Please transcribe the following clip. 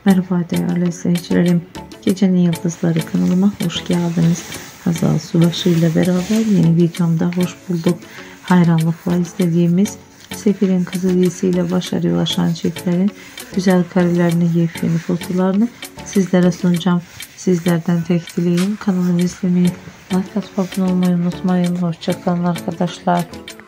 Merhaba değerli izleyicilerim. Gecenin Yıldızları kanalıma hoş geldiniz. Hazal Subaşı ile beraber yeni videomda hoş bulduk. Hayranlıkla izlediğimiz Sefir'in Kızı dizisiyle başarıya ulaşan çiftlerin güzel karelerini, yepyeni fotolarını sizlere sunacağım. Sizlerden tek dileğim kanalımı izlemeyi, like atıp abone olmayı unutmayın. Hoşçakalın arkadaşlar.